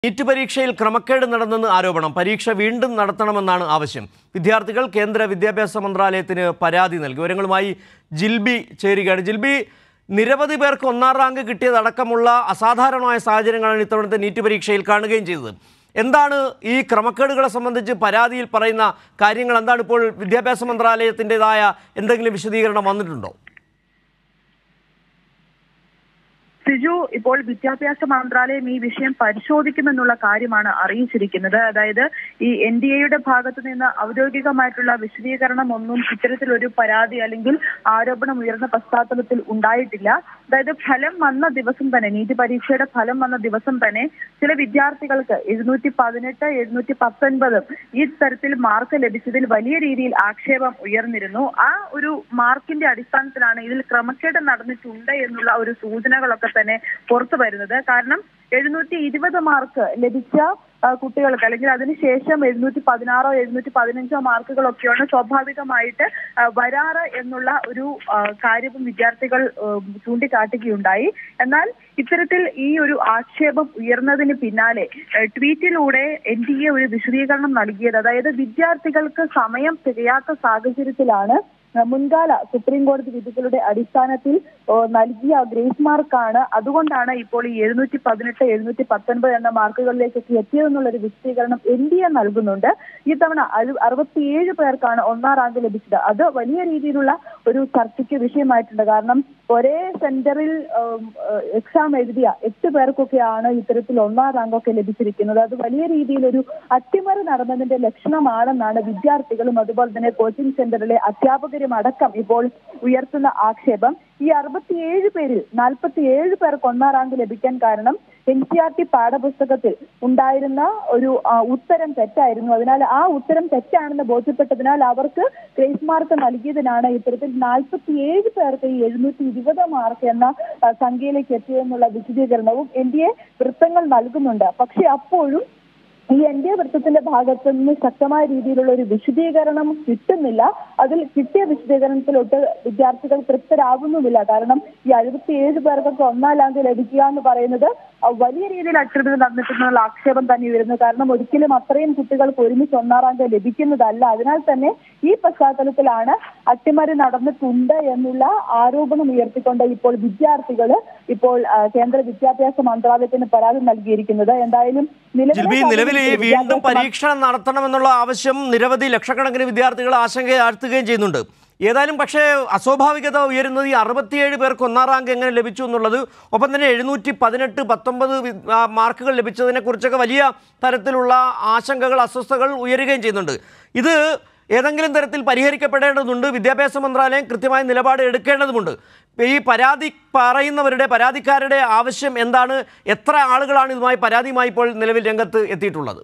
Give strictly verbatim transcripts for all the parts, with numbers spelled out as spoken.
NEET പരീക്ഷയിൽ ക്രമക്കേട് നടന്നെന്ന് ആരോപണം. പരീക്ഷ വീണ്ടും നടത്തണമെന്നാണ് ആവശ്യം. വിദ്യാർത്ഥികൾ കേന്ദ്ര വിദ്യാഭ്യാസ മന്ത്രാലയത്തിന് പരാതി നൽകി. വിവരങ്ങളുമായി ജിൽബി ചേരുകയാണ്. ജിൽബി, നിരവധി പേർക്ക് ഒന്നാം റാങ്ക് കിട്ടിയതടക്കമുള്ള അസാധാരണമായ സാഹചര്യങ്ങളാണ് ഇത്തവണത്തെ നീറ്റ് പരീക്ഷയിൽ കാണുകയും ചെയ്തത്. എന്താണ് ഈ ക്രമക്കേടുകളെ സംബന്ധിച്ച് പരാതിയിൽ പറയുന്ന കാര്യങ്ങൾ? എന്താണ് ഇപ്പോൾ വിദ്യാഭ്യാസ മന്ത്രാലയത്തിൻ്റെതായ എന്തെങ്കിലും വിശദീകരണം വന്നിട്ടുണ്ടോ? സിജു, ഇപ്പോൾ വിദ്യാഭ്യാസ മന്ത്രാലയം ഈ വിഷയം പരിശോധിക്കുമെന്നുള്ള കാര്യമാണ് അറിയിച്ചിരിക്കുന്നത്. അതായത് ഈ എൻ ഡി എയുടെ ഭാഗത്ത് നിന്ന് ഔദ്യോഗികമായിട്ടുള്ള വിശദീകരണം ഒന്നും ഇത്തരത്തിലൊരു പരാതി അല്ലെങ്കിൽ ആരോപണം ഉയർന്ന പശ്ചാത്തലത്തിൽ ഉണ്ടായിട്ടില്ല. അതായത് ഫലം വന്ന ദിവസം തന്നെ, നീറ്റ് പരീക്ഷയുടെ ഫലം വന്ന ദിവസം തന്നെ ചില വിദ്യാർത്ഥികൾക്ക് എഴുന്നൂറ്റി പതിനെട്ട് എഴുന്നൂറ്റി പത്തൊൻപതും ഈ തരത്തിൽ മാർക്ക് ലഭിച്ചതിൽ വലിയ രീതിയിൽ ആക്ഷേപം ഉയർന്നിരുന്നു. ആ ഒരു മാർക്കിന്റെ അടിസ്ഥാനത്തിലാണ് ഇതിൽ ക്രമക്കേട് നടന്നിട്ടുണ്ട് എന്നുള്ള ഒരു സൂചനകളൊക്കെ തന്നെ പുറത്തു വരുന്നത്. കാരണം എഴുന്നൂറ്റി ഇരുപത് മാർക്ക് ലഭിച്ച കുട്ടികൾക്ക് അല്ലെങ്കിൽ അതിനുശേഷം എഴുന്നൂറ്റി പതിനാറോ എഴുന്നൂറ്റി പതിനഞ്ചോ മാർക്കുകളൊക്കെയാണ് സ്വാഭാവികമായിട്ട് വരാറ് എന്നുള്ള ഒരു കാര്യവും വിദ്യാർത്ഥികൾ ചൂണ്ടിക്കാട്ടുകയുണ്ടായി. എന്നാൽ ഇത്തരത്തിൽ ഈ ഒരു ആക്ഷേപം ഉയർന്നതിന് പിന്നാലെ ട്വീറ്റിലൂടെ എൻ ഡി എ ഒരു വിശദീകരണം നൽകിയത്, അതായത് വിദ്യാർത്ഥികൾക്ക് സമയം തികയാത്ത സാഹചര്യത്തിലാണ് മുൻകാല സുപ്രീം കോടതി വിധികളുടെ അടിസ്ഥാനത്തിൽ നൽകിയ ഗ്രേസ് മാർക്കാണ്, അതുകൊണ്ടാണ് ഇപ്പോൾ ഈ എഴുന്നൂറ്റി പതിനെട്ട് എഴുന്നൂറ്റി പത്തൊൻപത് എന്ന മാർക്കുകളിലേക്കൊക്കെ എത്തിയതെന്നുള്ളൊരു വിശദീകരണം എൻ ഡി എ നൽകുന്നുണ്ട്. ഇത്തവണ അറുപത്തിയേഴ് പേർക്കാണ് ഒന്നാം റാങ്ക് ലഭിച്ചത്. അത് വലിയ രീതിയിലുള്ള ഒരു ചർച്ചയ്ക്ക് വിഷയമായിട്ടുണ്ട്. കാരണം ഒരേ സെന്ററിൽ എക്സാം എഴുതിയ എട്ട് പേർക്കൊക്കെയാണ് ഇത്തരത്തിൽ ഒന്നാം റാങ്കൊക്കെ ലഭിച്ചിരിക്കുന്നത്. അത് വലിയ രീതിയിലൊരു അട്ടിമറി നടന്നതിന്റെ ലക്ഷണമാണെന്നാണ് വിദ്യാർത്ഥികളും അതുപോലെ തന്നെ കോച്ചിങ് സെന്ററിലെ അധ്യാപകരും അടക്കം ഇപ്പോൾ ഉയർത്തുന്ന ആക്ഷേപം. ഈ അറുപത്തിയേഴ് പേരിൽ നാൽപ്പത്തിയേഴ് പേർക്ക് ഒന്നാം റാങ്ക് ലഭിക്കാൻ കാരണം എൻ സി ആർ ടി പാഠപുസ്തകത്തിൽ ഉണ്ടായിരുന്ന ഒരു ഉത്തരം തെറ്റായിരുന്നു. അതിനാൽ ആ ഉത്തരം തെറ്റാണെന്ന് ബോധ്യപ്പെട്ടതിനാൽ അവർക്ക് ഗ്രേസ് മാർക്ക് നൽകിയതിനാണ് ഇത്തരത്തിൽ നാൽപ്പത്തിയേഴ് പേർക്ക് ഈ എഴുന്നൂറ്റി ഇരുപത് മാർക്ക് എന്ന സംഖ്യയിലേക്ക് എത്തിയെന്നുള്ള വിശദീകരണവും എൻ ഡി എ വൃത്തങ്ങൾ നൽകുന്നുണ്ട്. പക്ഷെ അപ്പോഴും ഈ എൻ ഡി എ വൃത്തത്തിന്റെ ഭാഗത്ത് നിന്ന് ശക്തമായ രീതിയിലുള്ള ഒരു വിശദീകരണം കിട്ടുന്നില്ല. അതിൽ കിട്ടിയ വിശദീകരണത്തിലൊട്ട് വിദ്യാർത്ഥികൾ തൃപ്തരാകുന്നുമില്ല. കാരണം ഈ അഴുപത്തിയേഴ് പേർക്കൊക്കെ ഒന്നാം റാങ്ക് ലഭിക്കുക എന്ന് പറയുന്നത് വലിയ രീതിയിൽ അട്ടിമറി നടന്നിട്ടുള്ള ആക്ഷേപം തന്നെ വരുന്നു. കാരണം ഒരിക്കലും അത്രയും കുട്ടികൾക്ക് ഒരുമിച്ച് ഒന്നാം റാങ്ക് ലഭിക്കുന്നതല്ല. അതിനാൽ തന്നെ ഈ പശ്ചാത്തലത്തിലാണ് അട്ടിമറി നടന്നിട്ടുണ്ട് എന്നുള്ള ആരോപണം ഉയർത്തിക്കൊണ്ട് ഇപ്പോൾ വിദ്യാർത്ഥികൾ ഇപ്പോൾ കേന്ദ്ര വിദ്യാഭ്യാസ മന്ത്രാലയത്തിന് പരാതി നൽകിയിരിക്കുന്നത്. എന്തായാലും നിലവിൽ ഈ വീണ്ടും പരീക്ഷണം നടത്തണമെന്നുള്ള ആവശ്യം നിരവധി ലക്ഷക്കണക്കിന് വിദ്യാർത്ഥികൾ ആശങ്കയാഴ്ത്തുകയും ചെയ്യുന്നുണ്ട്. ഏതായാലും പക്ഷേ അസ്വാഭാവികത ഉയരുന്നത് ഈ അറുപത്തിയേഴ് പേർക്ക് ഒന്നാം റാങ്ക് എങ്ങനെ ലഭിച്ചു എന്നുള്ളത്, ഒപ്പം തന്നെ എഴുന്നൂറ്റി പതിനെട്ട് പത്തൊമ്പത് മാർക്കുകൾ ലഭിച്ചതിനെ കുറിച്ചൊക്കെ വലിയ തരത്തിലുള്ള ആശങ്കകൾ അസ്വസ്ഥതകൾ ഉയരുകയും ചെയ്യുന്നുണ്ട്. ഇത് ഏതെങ്കിലും തരത്തിൽ പരിഹരിക്കപ്പെടേണ്ടതുണ്ട്. വിദ്യാഭ്യാസ മന്ത്രാലയം കൃത്യമായ നിലപാട് എടുക്കേണ്ടതുമുണ്ട്. ഈ പരാതി പറയുന്നവരുടെ പരാതിക്കാരുടെ ആവശ്യം എന്താണ്? എത്ര ആളുകളാണ് ഇതുമായി പരാതിയുമായി ഇപ്പോൾ നിലവിൽ രംഗത്ത് എത്തിയിട്ടുള്ളത്?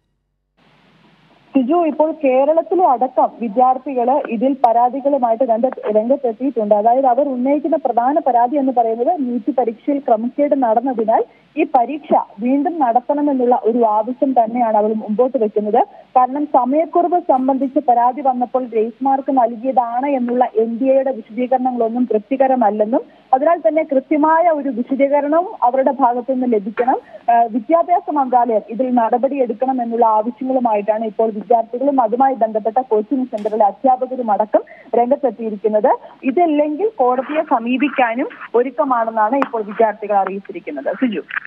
സിജു, ഇപ്പോൾ കേരളത്തിലെ അടക്കം വിദ്യാർത്ഥികള് ഇതിൽ പരാതികളുമായിട്ട് രംഗ രംഗത്തെത്തിയിട്ടുണ്ട്. അതായത് അവർ ഉന്നയിക്കുന്ന പ്രധാന പരാതി എന്ന് പറയുന്നത് നീറ്റ് പരീക്ഷയിൽ ക്രമക്കേട് നടന്നതിനാൽ ഈ പരീക്ഷ വീണ്ടും നടത്തണമെന്നുള്ള ഒരു ആവശ്യം തന്നെയാണ് അവർ മുമ്പോട്ട് വെക്കുന്നത്. കാരണം സമയക്കുറവ് സംബന്ധിച്ച് പരാതി വന്നപ്പോൾ ഗ്രേസ് മാർക്ക് നൽകിയതാണ് എന്നുള്ള എൻ ഡി എയുടെ വിശദീകരണങ്ങളൊന്നും തൃപ്തികരമല്ലെന്നും അതിനാൽ തന്നെ കൃത്യമായ ഒരു വിശദീകരണവും അവരുടെ ഭാഗത്തു നിന്ന് ലഭിക്കണം, വിദ്യാഭ്യാസ മന്ത്രാലയം ഇതിൽ നടപടി എടുക്കണം എന്നുള്ള ആവശ്യങ്ങളുമായിട്ടാണ് ഇപ്പോൾ വിദ്യാർത്ഥികളും അതുമായി ബന്ധപ്പെട്ട കോച്ചിങ് സെന്ററിലെ അധ്യാപകരും അടക്കം രംഗത്തെത്തിയിരിക്കുന്നത്. ഇതല്ലെങ്കിൽ കോടതിയെ സമീപിക്കാനും ഒരുക്കമാണെന്നാണ് ഇപ്പോൾ വിദ്യാർത്ഥികൾ അറിയിച്ചിരിക്കുന്നത്. സിജു.